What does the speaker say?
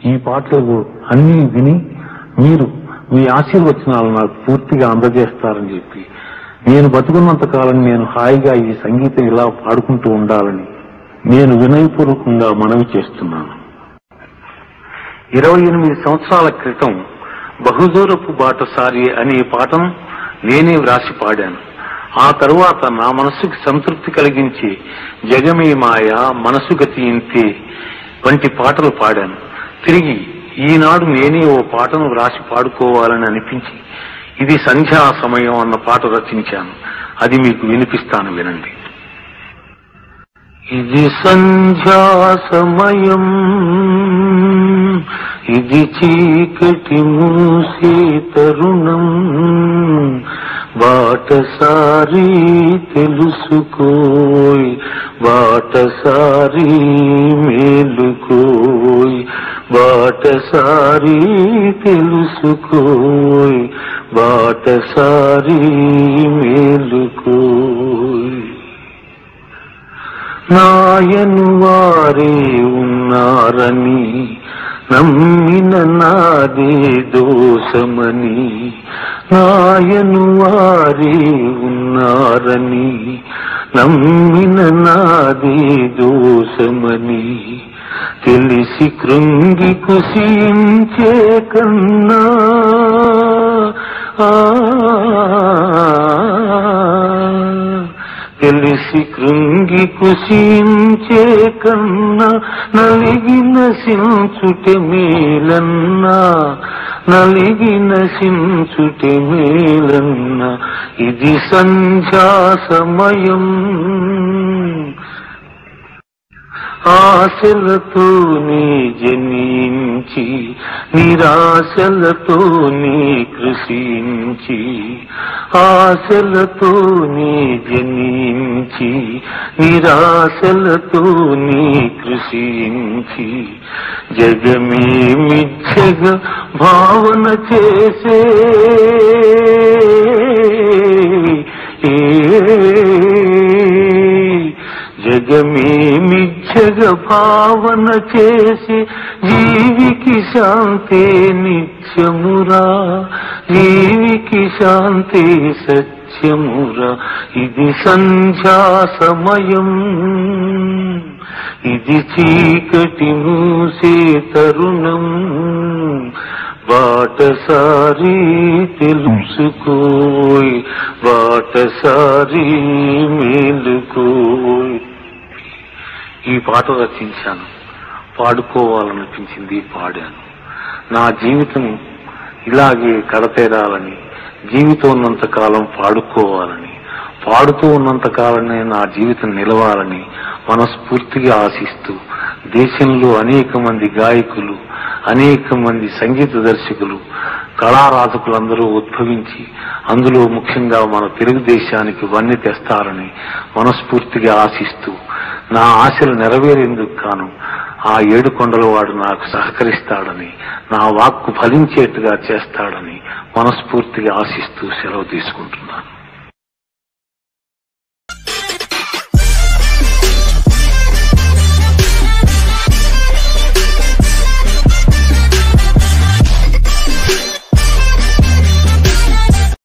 ఈ పాటలు అన్నీ విని మీరు మీ ఆశీర్వచనాలు నాకు పూర్తిగా అందజేస్తారని చెప్పి, నేను బతుకున్నంత కాలం నేను హాయిగా ఈ సంగీతం ఇలా పాడుకుంటూ ఉండాలని నేను వినయపూర్వకంగా మనవి చేస్తున్నాను. 28 సంవత్సరాల క్రితం బహుదూరపు బాటసారి అనే పాటను నేనే వ్రాసి పాడాను. ఆ తరువాత నా మనస్సుకి సంతృప్తి కలిగించి జగమే మాయ, మనసు గతి ఇంతే వంటి పాటలు పాడాను. తిరిగి ఈనాడు నేనే ఓ పాటను వ్రాసి పాడుకోవాలని అనిపించి ఇది సంధ్యా సమయం అన్న పాట రచించాను. అది మీకు వినిపిస్తాను, వినండి. ఇది సంధ్యా సమయం, ఇది చీకటి మూసే తరుణం, బాటసారి తెలుసుకోయ్, బాటసారి మేలుకోయ్, బాటసారి తెలుసుకోయ్, బాటసారి మేలుకోయ్. నాయను వారే ఉన్నారని నమ్మిన నాదే దోషమని, నాయను వారే ఉన్నారని నమ్మిన నాదే దోషమని, తెలిసి కృంగి కుసించే కన్నా తెలిసి కృంగి కుసించే కన్నా నలిగి నశించుటే మేలన్నా, నలిగి నశించుటే మేలన్నా. ఇది సంధ్యా సమయం, ఆశలతో నీ జనించి నిరాశలతో నీ కృషించి, ఆశలతో నీ జనించి నిరాశలతో నీ కృషించి, జగమే మిథ్యగా భావన చేసే జగమే మిథ్యగా భావన చేసి జీవికి శాంతే నిత్యమురా, జీవికి శాంతే సత్యమురా. ఇది సంధ్యా సమయం, ఇది చీకటి మూసే తరుణం, బాటసారి తెలుసుకోయ్, బాటసారి మేలుకోయ్. ఈ పాట రచించాను, పాడుకోవాలనిపించింది, పాడాను. నా జీవితం ఇలాగే కడతేరాలని, జీవితం ఉన్నంత కాలం పాడుకోవాలని, పాడుతూ ఉన్నంత కాలమే నా జీవితం నిలవాలని మనస్ఫూర్తిగా ఆశిస్తూ, దేశంలో అనేక మంది గాయకులు, అనేక మంది సంగీత దర్శకులు, కళారాధకులందరూ ఉద్భవించి అందులో ముఖ్యంగా మన తెలుగుదేశానికి వన్నె తెస్తారని మనస్ఫూర్తిగా ఆశిస్తూ, నా ఆశలు నెరవేరేందుకు గాను ఆ ఏడుకొండలవాడు నాకు సహకరిస్తాడని, నా వాక్కు ఫలించేట్టుగా చేస్తాడని మనస్ఫూర్తిగా ఆశిస్తూ సెలవు తీసుకుంటున్నాను.